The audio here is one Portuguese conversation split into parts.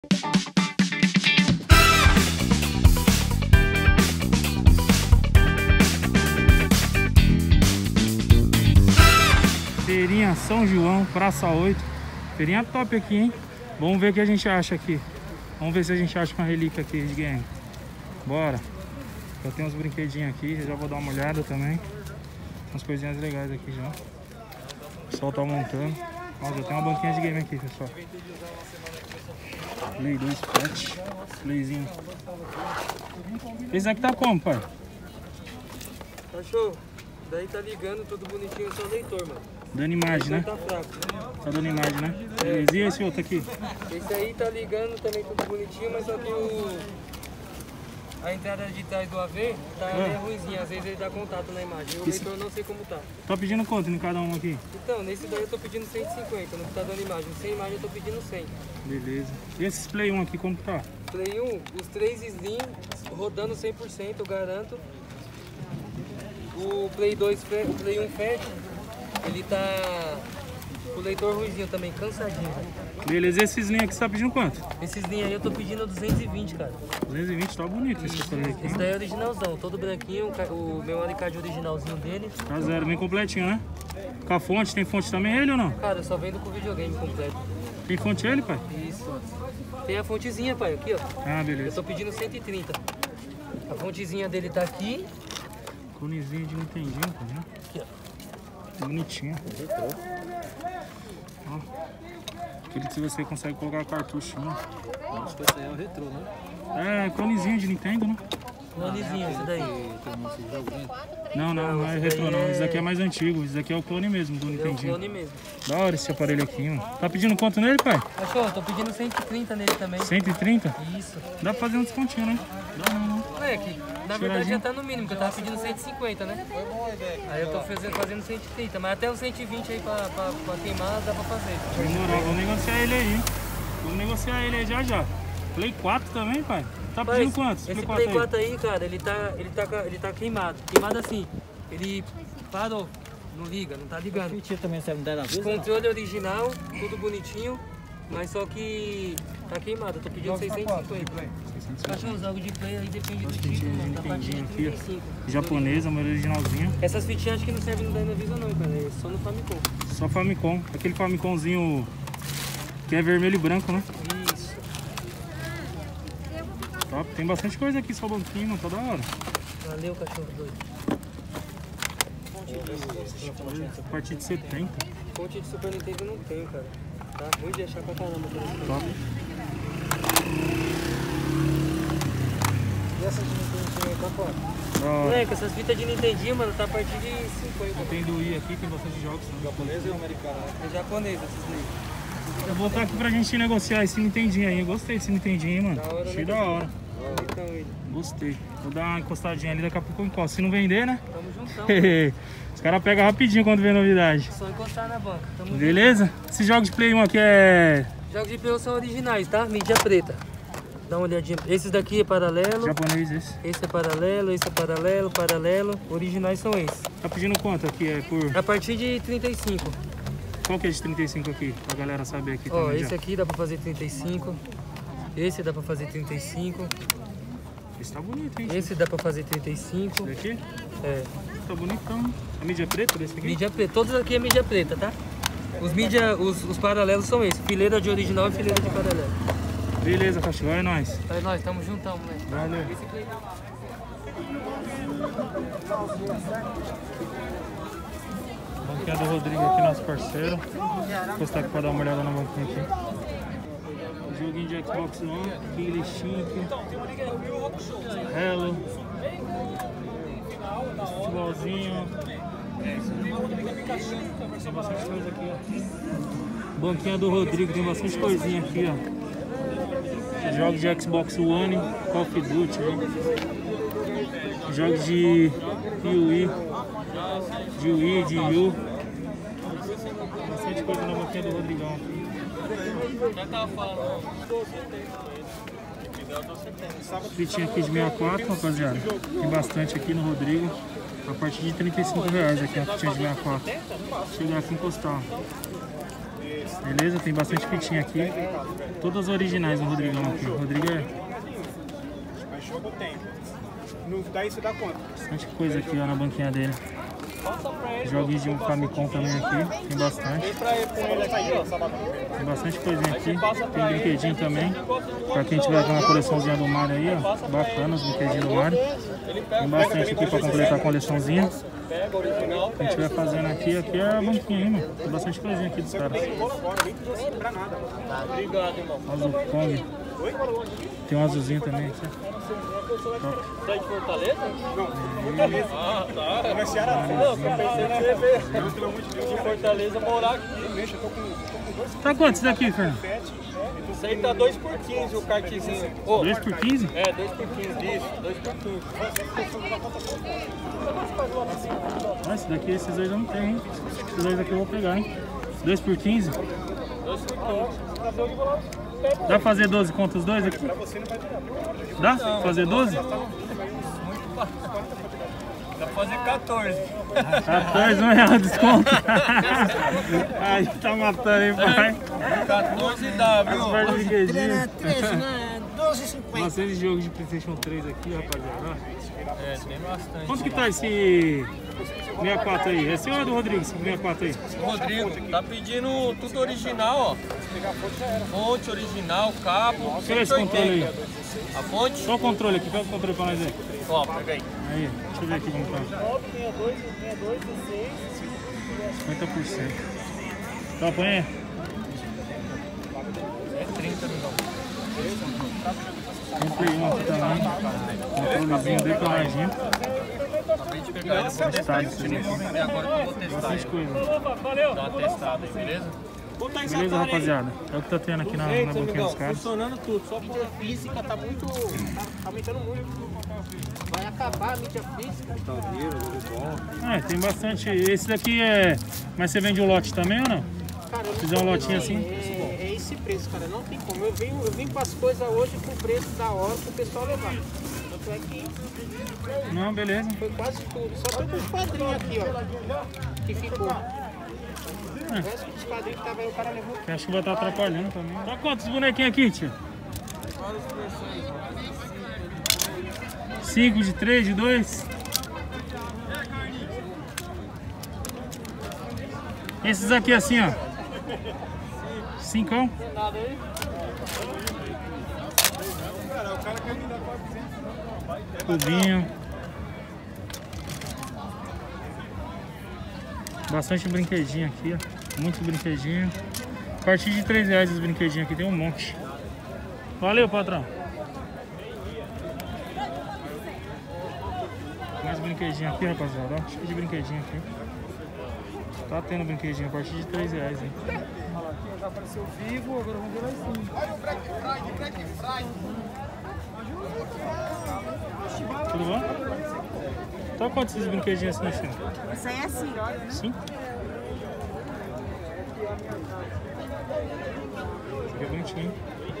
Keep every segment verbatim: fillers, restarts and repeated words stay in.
Feirinha São João, Praça oito. Feirinha top aqui, hein? Vamos ver o que a gente acha aqui. Vamos ver se a gente acha uma relíquia aqui de game. Bora. Já tem uns brinquedinhos aqui, já vou dar uma olhada também. Umas coisinhas legais aqui já. O pessoal tá montando. Ó, já tem uma banquinha de game aqui, pessoal. Play dois pet. Playzinho. Esse aqui tá como, pai? Cachorro, daí tá ligando, tudo bonitinho, só leitor, mano. Dando imagem, né? Tá fraco. Tá dando imagem, né? Beleza. E esse outro aqui? Esse aí tá ligando também, tudo bonitinho, mas só que o... a entrada de trás do A V tá Ah. meio ruimzinha, às vezes ele dá contato na imagem. O leitor não sei como tá. Tá pedindo quanto em cada um aqui? Então, nesse daí eu tô pedindo cento e cinquenta, no que tá dando imagem. Sem imagem eu tô pedindo cem. Beleza. E esses Play um aqui, como que tá? Play um, os três Slim rodando cem por cento, eu garanto. O Play dois, o Play um Fat, ele tá com o leitor ruizinho também, cansadinho. Beleza. E esses linhas aqui você tá pedindo quanto? Esses linhas aí eu tô pedindo duzentos e vinte, cara. duzentos e vinte, tá bonito esse que eu falei aqui. Esse daí é originalzão, todo branquinho, o meu alicate originalzinho dele. Tá zero, bem completinho, né? Com a fonte, tem fonte também ele ou não? Cara, eu só vendo com videogame completo. Tem fonte ele, pai? Isso. Tem a fontezinha, pai, aqui, ó. Ah, Eu beleza. tô pedindo cento e trinta. A fontezinha dele tá aqui. Conezinho de Nintendinho, pô, né? Aqui, ó. Bonitinho. Ó. Aquele que você consegue colocar cartucho, né? Acho que esse aí é o retrô, né? É, clonezinho de Nintendo, né? Clonezinho, esse daí. Tem um monte de jogo dentro. Não, não, não é esse retro daí não. é- Esse daqui é mais antigo. Esse daqui é o clone mesmo do É o Nintendinho. clone mesmo. Da hora esse aparelho aqui, mano. Tá pedindo quanto nele, pai? Cachorro, eu tô pedindo cento e trinta nele também. cento e trinta? Isso. Dá pra fazer um descontinho, né? Dá não, não. Moleque, na verdade já tá no mínimo, porque eu tava pedindo cento e cinquenta, né? Aí eu tô fazendo, fazendo cento e trinta, mas até os cento e vinte aí pra, pra, pra queimar dá pra fazer. Demorou, vamos negociar ele aí, hein? Vamos negociar ele aí já já. Play quatro também, pai? Tá pedindo Mas quanto? esse Play Play quatro quatro aí, cara, ele tá, ele, tá, ele tá queimado. Queimado assim, ele parou, não liga, não tá ligando. O tio também serve dez na vez? Controle original, tudo bonitinho, mas só que tá queimado. Eu tô pedindo seiscentos e cinquenta. Acho que os jogos de play aí depende do tipo, mano. Tá a partir de Nintendinho trinta e cinco. aqui, ó. Japonesa, mas originalzinha. Essas fitinhas acho que não servem no Dynavision não, cara. É só no Famicom. Só Famicom. Aquele Famicomzinho que é vermelho e branco, né? Isso. Top. Tem bastante coisa aqui, só banquinho, mano. Tá da hora. Valeu, cachorro doido. A partir de setenta. Fonte de Super Nintendo eu não tenho, cara. Tá ruim de achar pra caramba. Por esse Top. E essas de Nintendinho aí, tá fora? Da hora. Moleque, essas fitas de Nintendinho, mano, tá a partir de cinquenta. Tem do Wii aqui, tem bastante jogos. Né? Japonês e o americano, né? É japonês esses livros. Eu vou botar aqui pra gente negociar esse Nintendinho aí. Eu gostei desse Nintendinho, hein, mano. Da hora, Achei né? da hora. Então, ele. Gostei. Vou dar uma encostadinha ali, daqui a pouco eu encosto. Se não vender, né? Tamo juntão. Os caras pegam rapidinho quando vê novidade. Só encostar na banca. Tamo Beleza? Esses jogos de Play um aqui é junto. Jogos de Play são originais, tá? Mídia preta. Dá uma olhadinha. Esses daqui é paralelo. japonês esse. Esse é paralelo, esse é paralelo, paralelo. Originais são esses. Tá pedindo quanto aqui? É por... A partir de trinta e cinco. Qual que é de trinta e cinco aqui? Pra galera saber aqui Ó, também esse já. aqui dá pra fazer trinta e cinco. Esse dá pra fazer trinta e cinco. Esse tá bonito, hein? Esse dá pra fazer trinta e cinco. Esse daqui? É. Tá bonitão. A mídia preta desse aqui? Mídia preta. Todos aqui é mídia preta, tá? Os mídia, os, os paralelos são esses. Fileira de original e fileira de paralelo. Beleza, cachorro. É nóis. Aí nós, tamo juntão, moleque. Valeu. Esse play não. Banquinha do Rodrigo aqui, nosso parceiro. Vou encostar aqui pra dar uma olhada na banquinha aqui. Joguinho de Xbox One, Killer Shink, Hello, futebolzinho. Tem bastante coisa aqui, ó. Banquinha do Rodrigo, tem bastante coisinha aqui, ó. Jogos de Xbox One, Call of Duty, né? Jogos de Wii, de Wii, de Wii. Bastante coisa na banquinha do Rodrigão aqui. Já tava falando. Fitinha aqui de sessenta e quatro, rapaziada. Tem bastante aqui no Rodrigo. A partir de trinta e cinco reais aqui, a fitinha de sessenta e quatro. Chegar aqui e encostar. Beleza? Tem bastante fitinha aqui. Todas originais do Rodrigão aqui. O Rodrigo é... Mas jogo tem. No, daí você dá quanto? Bastante coisa aqui, ó, na banquinha dele. Joguinhos de um Famicom também aqui. Tem bastante. Tem bastante coisinha aqui. Tem brinquedinho também. Pra quem tiver com uma coleçãozinha do Mario aí, ó. Bacana os brinquedinhos do Mario. Tem bastante aqui pra completar a coleçãozinha. Quem estiver fazendo aqui, aqui é a banquinha aí, mano. Tem bastante coisinha aqui dos caras. Obrigado, irmão. Azul Kong. Tem um azulzinho também aqui. Sai de Fortaleza? Não, Fortaleza. Ah, tá. Não é Ceará, não. Não, eu pensei que você veio de Fortaleza morar aqui. Deixa, eu tô com, tô com dois Tá quanto isso daqui, Fernando? Isso aí tá dois por quinze o kartzinho. Oh, dois por quinze? é, dois por quinze, isso. dois por quinze. Ah, esse daqui, esses dois eu não tenho, hein? Esses dois aqui eu vou pegar, hein? dois por quinze? dois por quinze. Dá pra fazer doze contra os dois aqui? Dá? Pra fazer doze? Dá pra fazer quatorze. quatorze, um real de desconto. Aí tá matando, hein, pai? quatorze dá, viu? As partes de brinquedinho. treze, né? doze e cinquenta. Bastante jogo de PlayStation três aqui, rapaziada. É, tem bastante. Quanto que tá esse sessenta e quatro aí? Esse é o do Rodrigo, esse sessenta e quatro aí? O Rodrigo tá pedindo tudo original, ó. Fonte original, cabo. Tira esse controle aí. A fonte? Só o controle aqui, pega o controle pra nós aí. Ó, pega aí. Aí, deixa eu ver aqui como tá. cinquenta por cento. Tá, põe aí. É trinta, milhões. Tem Play um aqui também. Controlezinho decoladinho. Acabei de pegar ele, vou testar esse aqui. Agora que eu vou testar Bastante ele. coisa. Dá uma testada aí, beleza? Beleza, rapaziada? É o que tá tendo aqui na, na banquinha dos caras. Funcionando tudo, só por... A física tá muito. tá aumentando muito. Vai acabar a mídia física. É, tem bastante. Esse daqui é. Mas você vende o lote também ou não? Cara, eu não Fizer um sei, lotinho não, assim? É, é esse preço, cara. Não tem como. Eu vim, eu vim com as coisas hoje com o preço da hora pro pessoal levar. Tanto é que Não, beleza. foi quase tudo. Só tô com os quadrinhos aqui, ó. Que ficou. O resto dos quadrinhos que tava aí, o cara levou. Que acho que vai estar atrapalhando também. Tá quantos bonequinhos aqui, tio? cinco de três, de dois. Esses aqui assim, ó. Cincão. Cubinho. Bastante brinquedinho aqui, ó. Muito brinquedinho. A partir de três reais os brinquedinhos aqui, tem um monte. Valeu, patrão. Mais brinquedinho aqui, rapaziada. Ó, cheio de brinquedinho aqui. Tá tendo brinquedinho a partir de três reais, hein? Já apareceu vivo, agora vamos ver lá em cima. Olha o Black Friday, Black Friday. Tudo bom? Tá quantos esses brinquedinhos assim no chão? Isso aí é assim. Sim? Esse aqui é bonitinho.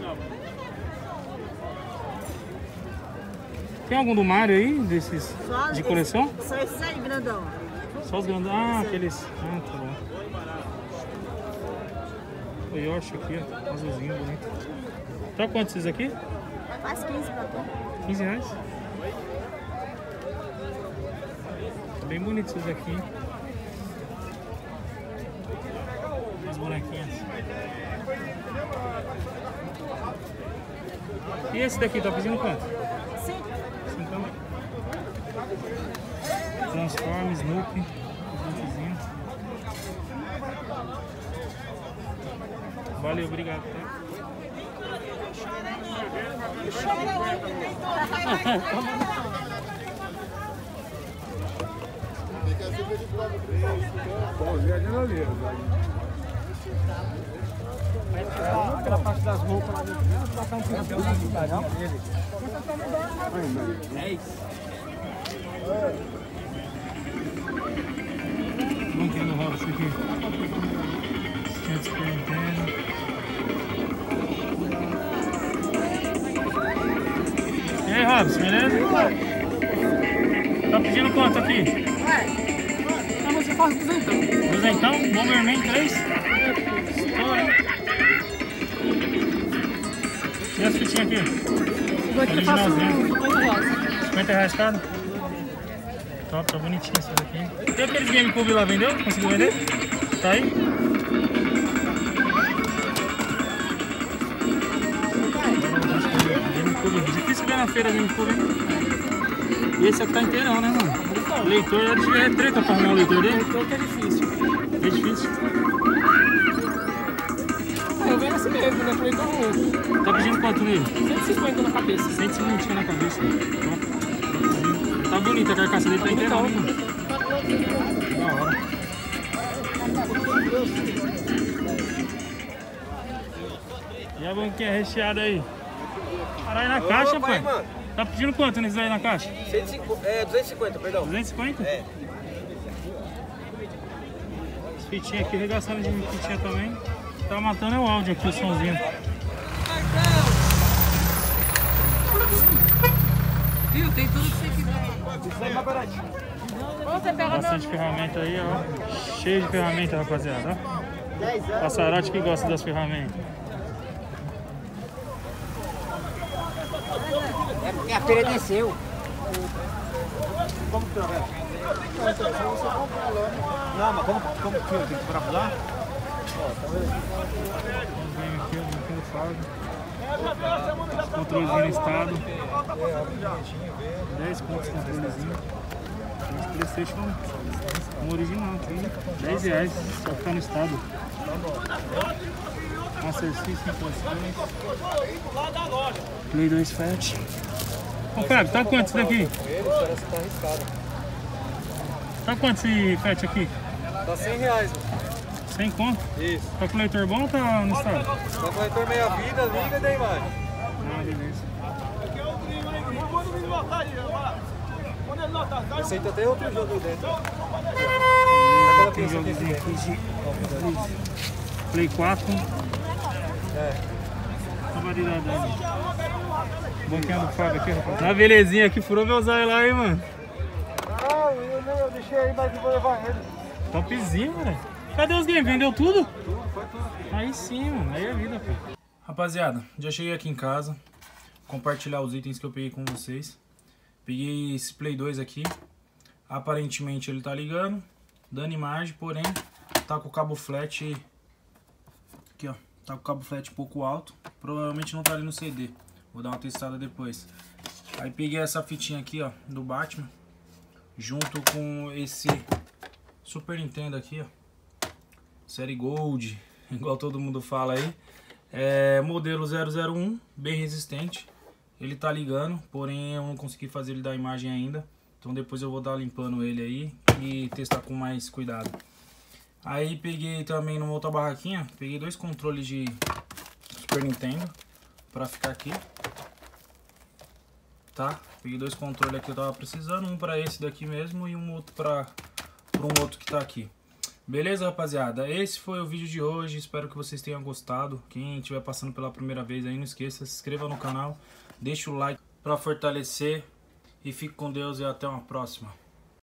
Tem algum do Mario aí, desses Só de esse- coleção? Só esses aí grandão. Só os grandes. Ah, aqueles. Ah, tá bom. O Yoshi aqui, ó. Azulzinho, bonito. Tá quantos esses aqui? Faz quinze pra tu. quinze reais. Bem bonitos esses aqui, hein? As bonequinhas. E esse daqui tá pedindo quanto? Sim. Então, Transform, Snoopy, Snoopyzinho. Valeu, obrigado, tá? Aquela parte das roupas lá dentro. Vamos trocar um pouquinho de cidade dele. Vamos aqui no Robson aqui. Tinha Super Nintendo. E aí, Robson, beleza? Tá pedindo quanto aqui? Ah, você faz duzentão. Duzentão? Bomberman três? Estourado. E as fitinhas aqui? Isso aqui eu faço cinquenta reais. cinquenta reais cada? Top, tá bonitinho isso daqui. E aqueles GameCube lá, vendeu? Conseguiu vender? Tá aí? GameCube, difícil ver na feira GameCube, hein? E esse aqui tá inteirão, né, mano? O leitor é, é treta pra arrumar o leitor dele? Então que é difícil. É difícil. Ah, eu venho assim mesmo, né? Falei todo mundo. Tá pedindo quanto nele? cento e cinquenta na cabeça. cento e cinquenta na cabeça. Tá bonita a carcaça dele, tá inteirão, hein, mano? Da hora. E a banquinha recheada aí? Caralho, na caixa, pai. Tá pedindo quanto nesse aí na caixa? cento e cinquenta, é, duzentos e cinquenta, perdão. duzentos e cinquenta? É. As fitinhas aqui, regaçando de fitinha também. Tá matando é o áudio aqui, o somzinho. Viu? Tem tudo que você quiser. Isso aí é mais baratinho. Bastante ferramenta aí, ó. Cheio de ferramenta, rapaziada. Ó. Passarote que gosta das ferramentas. É porque a feira desceu. Como que é? Não, mas como, como que eu tenho que parafusar? Vem aqui, ó, aqui no fardo. Controlezinho no estado. dez pontos controlezinho. Esse PlayStation um original aqui. dez reais, só ficar no estado. Master System, posições. Play dois Fat. Ô Fábio, tá quanto isso daqui? Parece que tá arriscado. Tá quanto esse Fat aqui? Tá cem reais, mano. cem conto? Isso. Tá com leitor bom ou tá no estado? Tá com o leitor meia vida, liga e daí vai. Ah, beleza. Aceita até outro jogo aí dentro. Tem jogozinho aqui de Play quatro. É. A variedade ali. Banquinha do Fábio aqui, rapaz. Tá belezinha aqui, furou meu zóio lá, hein, mano. Ah, eu, eu deixei aí, mas eu vou levar ele. Topzinho, velho. Cadê os games? Vendeu tudo? Tudo, foi tudo. Aí sim, mano. Aí é vida, pô. Rapaziada, já cheguei aqui em casa. Compartilhar os itens que eu peguei com vocês. Peguei esse Play dois aqui. Aparentemente ele tá ligando, dando imagem, porém tá com o cabo flat. Aqui, ó. Tá com o cabo flat um pouco alto. Provavelmente não tá ali no C D. Vou dar uma testada depois. Aí peguei essa fitinha aqui, ó, do Batman. Junto com esse Super Nintendo aqui, ó. Série Gold, igual todo mundo fala aí. É modelo zero zero um, bem resistente. Ele tá ligando, porém eu não consegui fazer ele dar imagem ainda. Então depois eu vou dar limpando ele aí e testar com mais cuidado. Aí peguei também numa outra barraquinha, peguei dois controles de Super Nintendo pra ficar aqui. Tá? Peguei dois controles aqui que eu tava precisando, um pra esse daqui mesmo e um outro pra, pra um outro que tá aqui. Beleza, rapaziada? Esse foi o vídeo de hoje, espero que vocês tenham gostado. Quem estiver passando pela primeira vez aí, não esqueça, se inscreva no canal, deixa o like pra fortalecer e fique com Deus e até uma próxima.